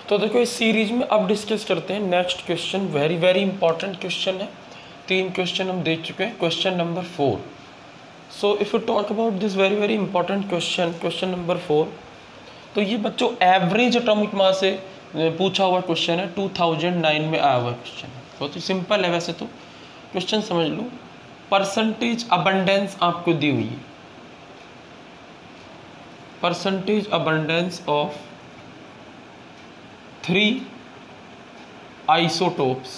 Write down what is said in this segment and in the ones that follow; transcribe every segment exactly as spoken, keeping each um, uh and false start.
तो देखो इस सीरीज में अब डिस्कस करते हैं next question, very very important question है। तीन क्वेश्चन हम देख चुके हैं। Question number four. So if you talk about this very very important question, question number four, तो ये बच्चों एवरेज एटॉमिक मास से पूछा हुआ क्वेश्चन है, टू थाउजेंड नाइन में आया हुआ क्वेश्चन है। बहुत ही सिंपल है वैसे तो, क्वेश्चन समझ लो। परसेंटेज अबंडेंस आपको दी हुई है, percentage abundance of three isotopes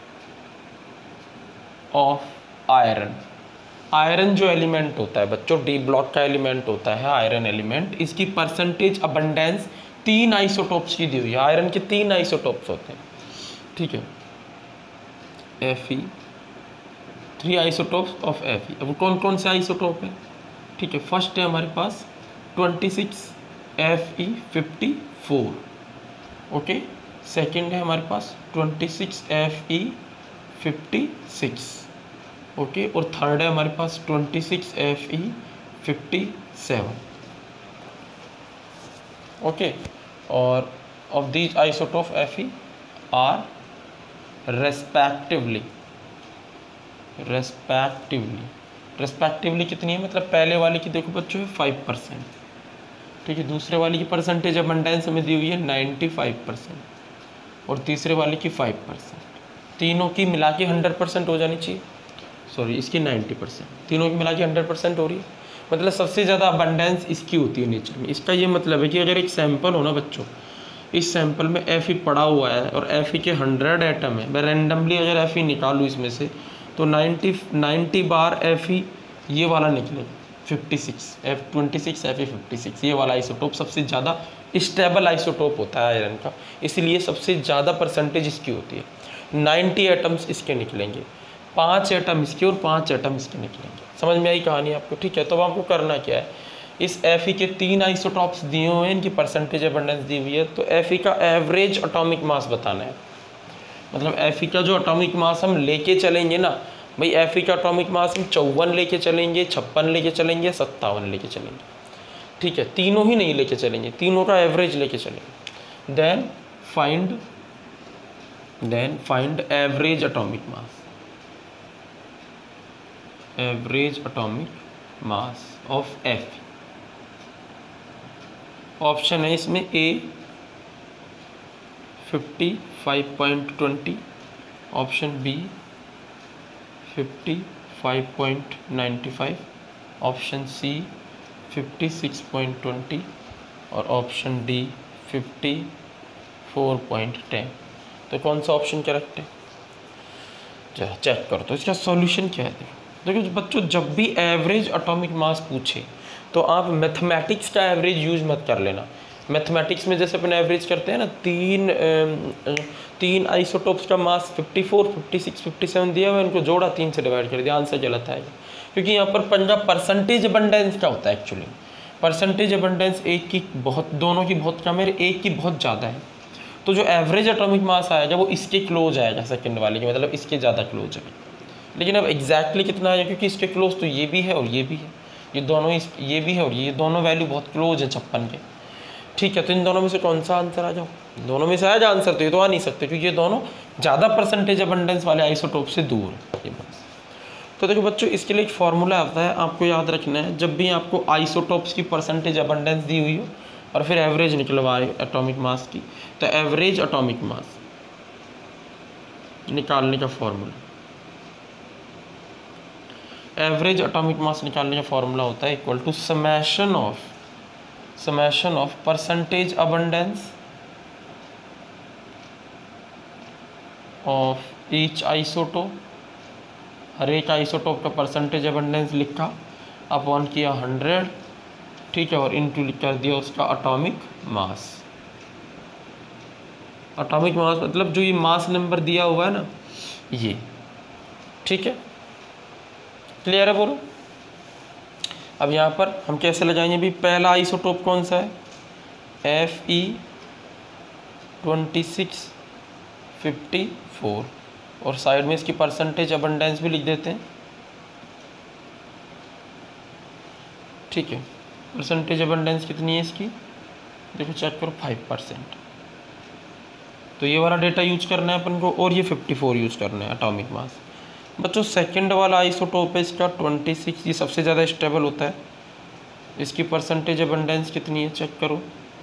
of iron. Iron जो एलिमेंट होता है बच्चों, डी ब्लॉक का एलिमेंट होता है आयरन एलिमेंट, इसकी परसेंटेज अबंडेंस तीन आइसोटोप्स की दी हुई है। आयरन के तीन आइसोटोप्स होते हैं, ठीक है, F E, three isotopes of F E. अब कौन कौन से आइसोटोप है, ठीक है। फर्स्ट है हमारे पास twenty six F E fifty four, okay. Second है हमारे पास twenty six F E fifty six, okay. और थर्ड है हमारे पास twenty six F E fifty seven, okay. और of these isotope F E are respectively, respectively respectively कितनी है, मतलब पहले वाले की देखो बच्चों है फाइव परसेंट, ठीक है। दूसरे वाले की परसेंटेज अबंडेंस हमें दी हुई है नाइन्टी फाइव परसेंट और तीसरे वाले की फाइव परसेंट। तीनों की मिला के हंड्रेड परसेंट हो जानी चाहिए, सॉरी इसकी नाइन्टी परसेंट, तीनों की मिला के हंड्रेड परसेंट हो रही है। मतलब सबसे ज़्यादा अबंडेंस इसकी होती है नेचर में। इसका ये मतलब है कि अगर एक सैंपल हो ना बच्चों, इस सैंपल में एफ ई पड़ा हुआ है और एफ ई के हंड्रेड एटम है, मैं रैंडमली अगर एफ ई निकालूँ इसमें से तो नाइन्टी नाइन्टी बार एफ ई ये वाला निकलेगा, fifty six F twenty six F E fifty six, ये वाला आइसोटोप सबसे ज़्यादा स्टेबल आइसोटोप होता है आयरन का, इसलिए सबसे ज़्यादा परसेंटेज इसकी होती है। नाइन्टी एटम्स इसके निकलेंगे, पाँच एटम इसके और पाँच एटम इसके निकलेंगे। समझ में आई कहानी आपको, ठीक है। तो अब आपको करना क्या है, इस एफ ई के तीन आइसोटॉप्स दिए हुए हैं, इनकी परसेंटेज अबंडेंस दी हुई है, तो एफ ई का एवरेज एटॉमिक मास बताना है। मतलब एफ ई का जो एटॉमिक मास हम लेके चलेंगे ना भाई, एफ ई का एटॉमिक मास हम चौवन लेके चलेंगे, छप्पन लेके चलेंगे, सत्तावन लेके चलेंगे, ठीक है। तीनों ही नहीं लेके चलेंगे, तीनों का एवरेज लेके चलेंगे। Then find then find average atomic mass, average atomic mass of F. Option है इसमें A fifty five point twenty, option B fifty five point ninety five, option C fifty six point twenty और option D fifty four point ten. तो कौन सा option correct है, जरा check करो। तो इसका सॉल्यूशन क्या है, देखो बच्चों, जब भी एवरेज एटॉमिक मास पूछे तो आप मैथमेटिक्स का एवरेज यूज मत कर लेना। मैथमेटिक्स में जैसे अपन एवरेज करते हैं ना, तीन तीन आइसोटोप्स का mass fifty four, fifty six, fifty seven दिया हुआ है, उनको जोड़ा, तीन से डिवाइड कर दिया, आंसर गलत आएगा। क्योंकि यहाँ पर पंजा परसेंटेज अबंडेंस क्या होता है एक्चुअली, परसेंटेज अबंडेंस एक की बहुत, दोनों की बहुत कम है, एक की बहुत ज़्यादा है। तो जो एवरेज एटॉमिक मास आएगा वो इसके क्लोज आएगा, सेकेंड वाले के, मतलब इसके ज़्यादा क्लोज है। लेकिन अब एग्जैक्टली कितना आएगा, क्योंकि इसके क्लोज तो ये भी है और ये भी है, ये दोनों इस ये भी है और ये दोनों वैल्यू बहुत क्लोज है छप्पन के, ठीक है। तो इन दोनों में से कौन सा आंसर आ जाओ, दोनों में से आ जाए आंसर, तो ये तो आ नहीं सकते क्योंकि ये दोनों ज़्यादा परसेंटेज अबंडेंस वाले आइसोटोप से दूर है ये बस। तो देखो बच्चों, इसके लिए एक फॉर्मूला आता है, आपको याद रखना है। जब भी आपको आइसोटोप्स की परसेंटेज अबंडेंस दी हुई हो और फिर एवरेज निकलवाए एटॉमिक मास की, तो एवरेज एटॉमिक मास निकालने का फॉर्मूला, एवरेज एटॉमिक मास निकालने का फॉर्मूला होता है equal to summation of summation of percentage abundance of each isotope, हर एक आइसोटोप का परसेंटेज अबंडेंस लिखा, अपॉन किया हंड्रेड, ठीक है, और इनटू कर दिया उसका एटॉमिक मास। एटॉमिक मास मतलब जो ये मास नंबर दिया हुआ है ना ये, ठीक है, क्लियर है बोलो। अब यहाँ पर हम कैसे लगाएंगे भी, पहला आइसोटोप कौन सा है, F E twenty six fifty four, और साइड में इसकी परसेंटेज अबंडेंस भी लिख देते हैं, ठीक है। परसेंटेज अबंडेंस कितनी है इसकी, देखो चेक करो, फाइव परसेंट, तो ये वाला डेटा यूज करना है अपन को, और ये फिफ्टी फोर यूज करना है एटॉमिक मास। बच्चों सेकंड वाला आइसोटोप है इसका ट्वेंटी सिक्स, ये सबसे ज़्यादा स्टेबल होता है। इसकी परसेंटेज अबंडेंस कितनी है चेक करो,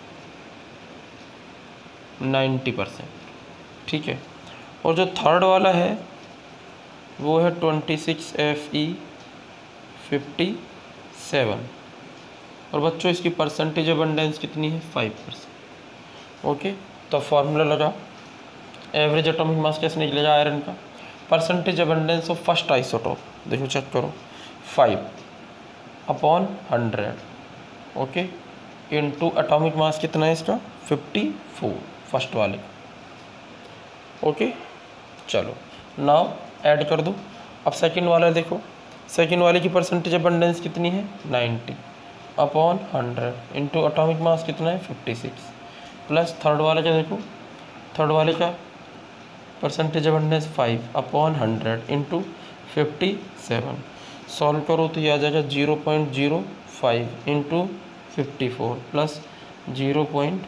नाइन्टी परसेंट, ठीक है। और जो थर्ड वाला है वो है twenty six F E fifty seven, और बच्चों इसकी परसेंटेज अबंडेंस कितनी है, फाइव परसेंट। ओके, तो फॉर्मूला लगा, एवरेज एटॉमिक मास कैसे निकलेगा आयरन का, percentage abundance of first isotope, देखो चेक करो, five upon hundred, okay, into atomic mass कितना है इसका, फिफ्टी फोर फर्स्ट वाले, ओके। चलो नाउ ऐड कर दो। अब सेकंड वाला देखो, सेकंड वाले की परसेंटेज अबंडेंस कितनी है, ninety upon hundred into atomic mass कितना है, फिफ्टी सिक्स, प्लस थर्ड वाले का देखो, थर्ड वाले का percentage abundance five upon hundred into fifty seven, solve करो तो ये आ जाएगा zero point zero five into fifty four plus zero point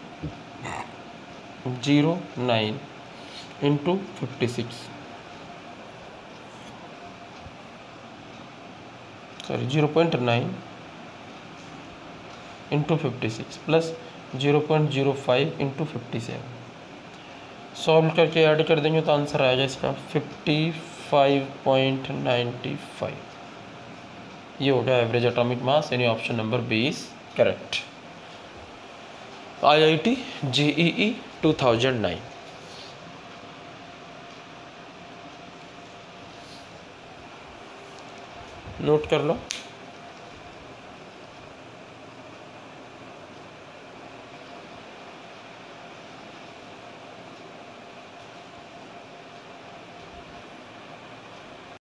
zero nine into fifty six, sorry zero point nine into fifty six plus zero point zero five into fifty seven. Solve करके add कर देंगे तो answer आएगा इसका fifty five point ninety five. ये हो गया average atomic mass, यानी option number B is correct. I I T J E E two thousand nine. Note कर लो।